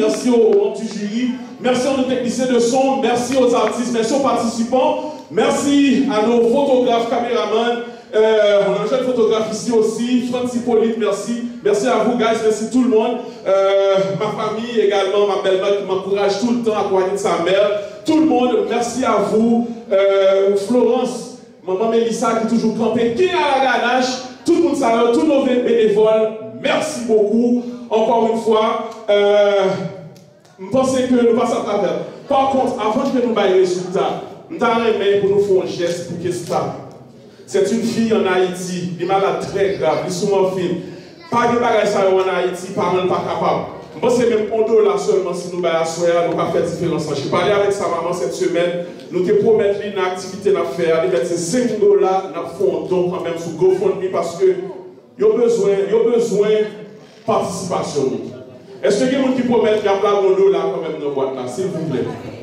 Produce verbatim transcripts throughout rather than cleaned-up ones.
merci aux membres du jury, merci à nos techniciens de son, merci aux artistes, merci aux participants, merci à nos photographes, caméramans. Euh, on a un jeune photographe ici aussi, Francis Hippolyte, merci. Merci à vous, guys, merci tout le monde. Euh, ma famille également, ma belle-mère qui m'encourage tout le temps à accompagner sa mère. Tout le monde, merci à vous. Euh, Florence, maman Mélissa qui est toujours campée, qui est à la ganache, tout le monde salue, tous nos bénévoles, merci beaucoup. Encore une fois, euh, je pense que nous passons à travers. Par contre, avant que nous ayons les résultats, nous avons aimé pour nous faire un geste pour que ça. C'est une fille en Haïti, elle est malade très grave, elle est souvent fine. Pas de bagages en Haïti, parents pas capable. Je pense que même un dollar seulement si nous allons asseoir, nous allons faire différence. Je suis parlé avec sa maman cette semaine, nous te promettons une activité à faire, elle c'est cinq dollars, nous faisons un don quand même sur GoFundMe parce que il y a besoin, il y a besoin de participation. Est-ce que y a des gens qui promettent qu'il y a un dollar quand même dans la boîte là, s'il vous plaît?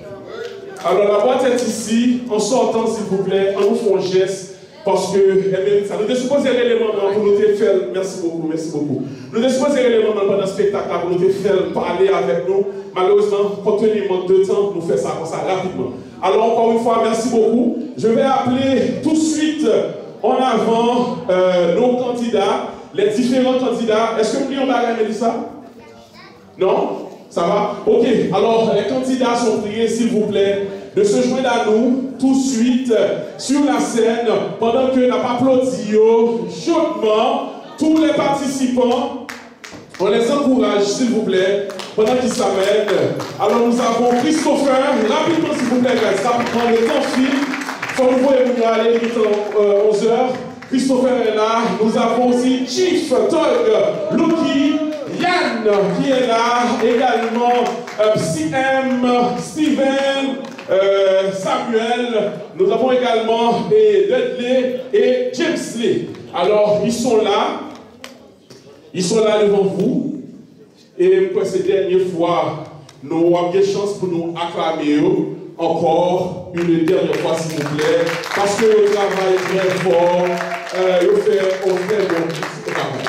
Alors la boîte est ici, en sortant s'il vous plaît, on nous fait un geste. Parce que, elle mérite ça. Nous devons supposer l'élément pour nous faire. Merci beaucoup, merci beaucoup. Nous devons supposer l'élément pendant le spectacle pour nous faire parler avec nous. Malheureusement, compte tenu du manque de temps, nous faisons ça comme ça rapidement. Alors, encore une fois, merci beaucoup. Je vais appeler tout de suite en avant euh, nos candidats, les différents candidats. Est-ce que vous voulez en parler, Mélissa? Non? Ça va? Ok. Alors, les candidats sont priés, s'il vous plaît, de se joindre à nous tout de suite sur la scène pendant que nous applaudissons chaudement tous les participants. On les encourage, s'il vous plaît, pendant qu'ils s'amènent. Alors, nous avons Christopher, rapidement, s'il vous plaît, ça prend le temps fil. Faut nous voir nous aller vite à onze heures. Christopher est là. Nous avons aussi Chief, Tog, Lucky, Yann qui est là, également euh, C M, Steven, euh, Samuel, nous avons également et Dudley et James Lee. Alors, ils sont là, ils sont là devant vous, et pour cette dernière fois, nous avons des chances pour nous acclamer encore une dernière fois, s'il vous plaît, parce que le travail est très fort, euh, il fait un très bon travail.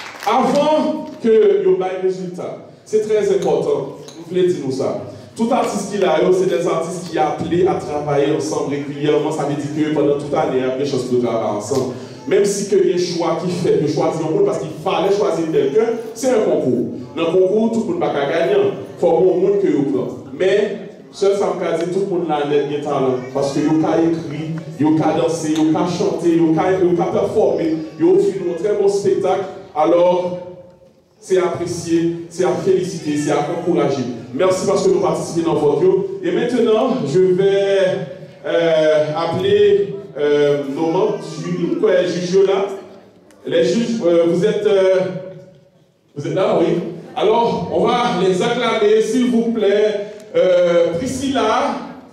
Avant que vous ayez le résultat, c'est très important, vous voulez dire nous ça. Tout artiste qui a, c'est des artistes qui sont appelés à travailler ensemble régulièrement. Ça veut dire que pendant toute l'année, il y a des choses pour travailler ensemble. Même si il y a un choix qui fait de choisir un monde parce qu'il fallait choisir quelqu'un, c'est un concours. Dans le concours, tout le monde ne peut pas gagner. Il faut un monde que vous prenez. Mais, seul ça me dit tout le monde a un talent. Parce que vous pouvez écrire, vous pouvez danser, vous pouvez chanter, vous pouvez performer, vous pouvez offrir un très bon spectacle. Alors, c'est à apprécier, c'est à féliciter, c'est à encourager. Merci parce que vous participez dans votre vidéo. Et maintenant, je vais euh, appeler euh, nos membres du jury, les juges là. Les juges, euh, vous êtes, euh, vous êtes là, oui. Alors, on va les acclamer, s'il vous plaît. Euh, Priscilla,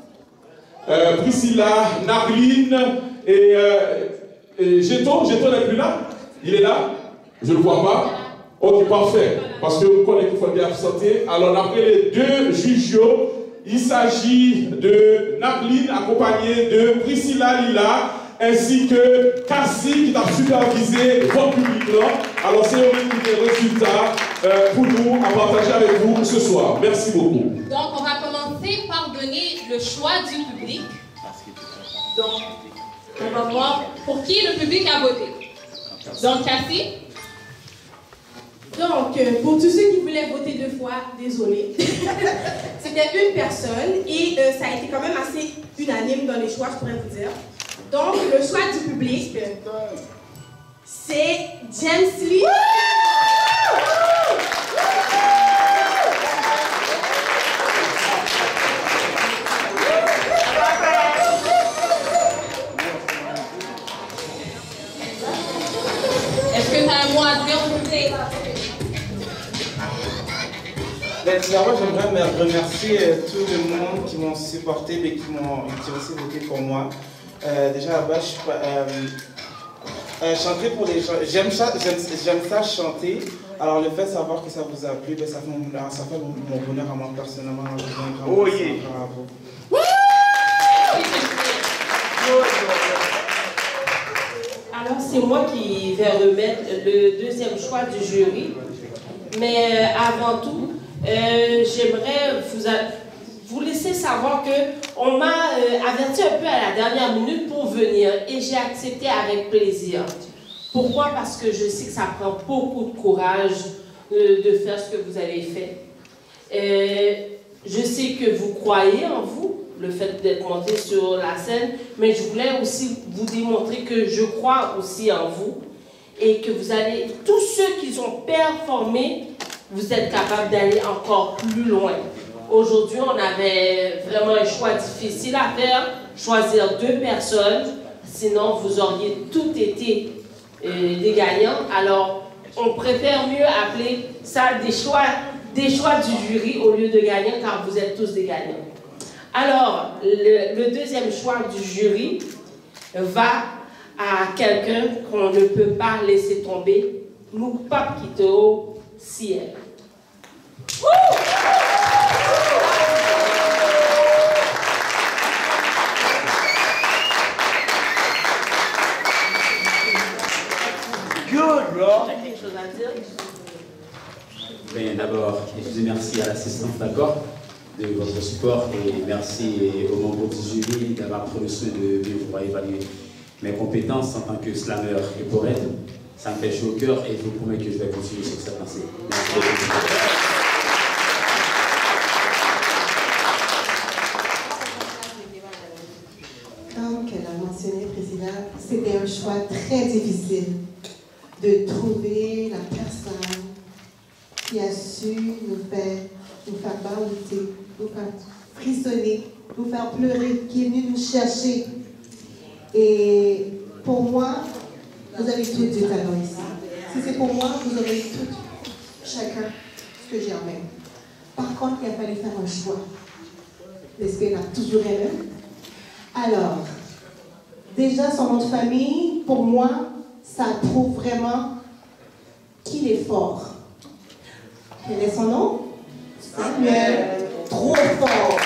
euh, Priscilla, Narline et, euh, et Géto. Géto n'est plus là? Il est là? Je ne le vois pas. Ok, parfait. Parce que vous connaissez qu'il faut bien absenter. Alors, après les deux juges, il s'agit de Narline accompagnée de Priscilla Lila ainsi que Cassie qui a supervisé votre public-là. Alors, c'est un résultat euh, pour nous à partager avec vous ce soir. Merci beaucoup. Donc, on va commencer par donner le choix du public. Donc, on va voir pour qui le public a voté. Donc, Cassie? Donc, pour tous ceux qui voulaient voter deux fois, désolé. C'était une personne et euh, ça a été quand même assez unanime dans les choix, je pourrais vous dire. Donc, le choix du public, c'est James Lee. Est-ce que tu as un mot à dire pour tes... Ben, moi, j'aimerais remercier euh, tout le monde qui m'ont supporté et qui m'ont aussi voté pour moi. Euh, déjà là-bas, je suis pas, euh, euh, chanter pour les gens. J'aime ça, j'aime ça chanter. Alors le fait de savoir que ça vous a plu, ben, ça fait mon, ça fait mon bonheur à moi personnellement. Oh yeah. Alors c'est moi qui vais remettre le deuxième choix du jury. Mais euh, avant tout, euh, j'aimerais vous, vous laisser savoir qu'on m'a euh, averti un peu à la dernière minute pour venir et j'ai accepté avec plaisir. Pourquoi? Parce que je sais que ça prend beaucoup de courage euh, de faire ce que vous avez fait. Euh, je sais que vous croyez en vous, le fait d'être monté sur la scène, mais je voulais aussi vous démontrer que je crois aussi en vous et que vous allez, tous ceux qui ont performé, vous êtes capables d'aller encore plus loin. Aujourd'hui, on avait vraiment un choix difficile à faire, choisir deux personnes, sinon vous auriez tout été euh, des gagnants. Alors, on préfère mieux appeler ça des choix, des choix du jury au lieu de gagnants, car vous êtes tous des gagnants. Alors, le, le deuxième choix du jury va à quelqu'un qu'on ne peut pas laisser tomber, Moukpap Kiteo Ciel. Good, bro. Quelque chose à dire? Bien, d'abord, je dis merci à l'assistance d'accord de votre support et merci aux membres du jury d'avoir pris le soin de bien pouvoir évaluer mes compétences en tant que slammer et poète. Ça me fait chaud au cœur et je vous promets que je vais continuer sur cette lancée. Merci beaucoup. Comme qu'elle a mentionné, Président, c'était un choix très difficile de trouver la personne qui a su nous faire, nous faire barouter, nous faire frissonner, nous faire pleurer, qui est venu nous chercher. Et pour moi, vous avez tout du talent ici. Si c'est pour moi, vous aurez tout, chacun, ce que j'ai en même. Par contre, il a fallu faire un choix. L'esprit a toujours aimé. Alors, déjà, son nom de famille, pour moi, ça prouve vraiment qu'il est fort. Quel est son nom? Samuel. Trop fort.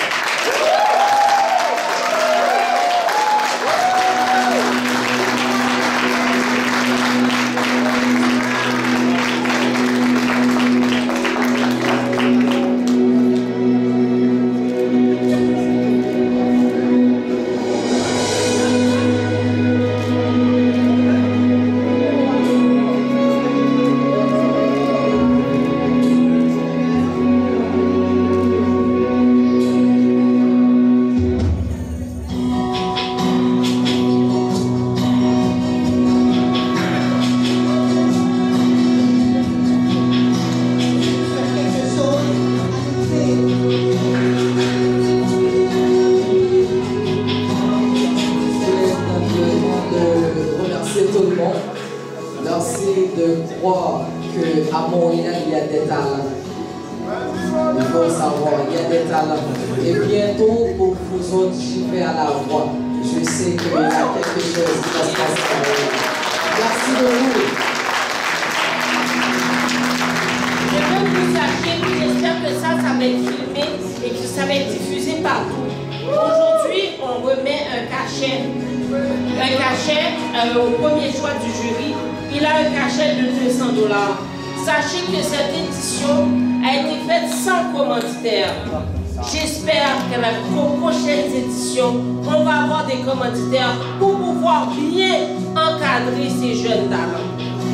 Pour pouvoir bien encadrer ces jeunes talents.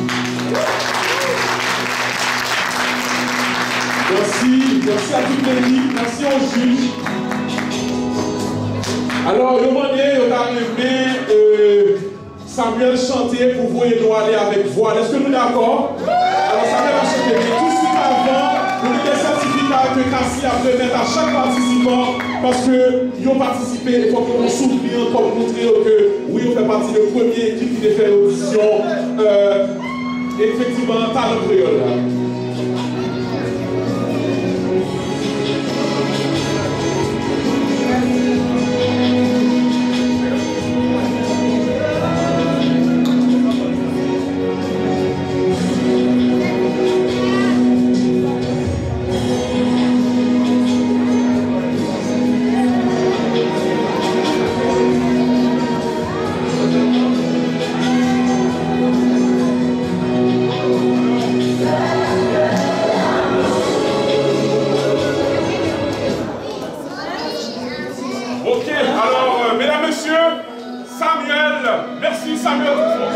Merci, merci à toute l'équipe, merci aux juges. Alors, le moment est arrivé, euh, Samuel chanter pour vous et nous aller avec voix. Est-ce que nous sommes d'accord? Alors, Samuel a chanté, mais tout de suite avant, nous avons des certificats que Cassie a fait mettre à chaque participant parce qu'ils ont participé. Il faut qu'on se souvienne pour montrer que oui, on fait partie de la première équipe qui a fait l'audition. Euh, effectivement, talent créole. Yeah. Merci Samuel.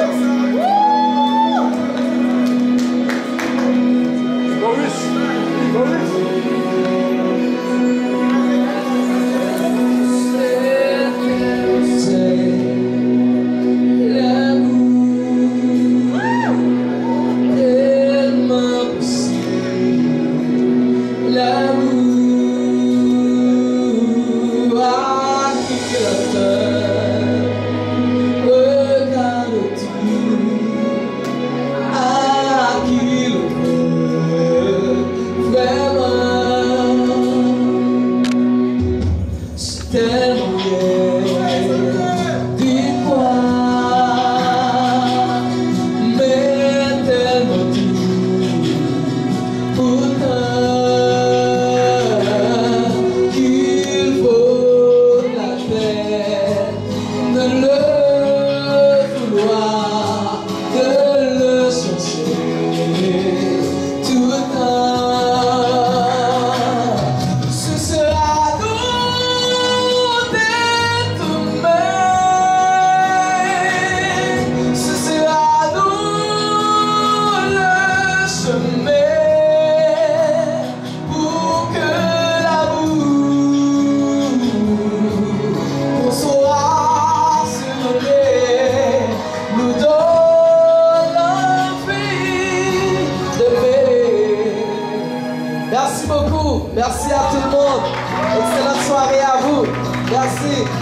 Maurice. Maurice. Merci beaucoup. Merci à tout le monde. Excellente soirée à vous. Merci.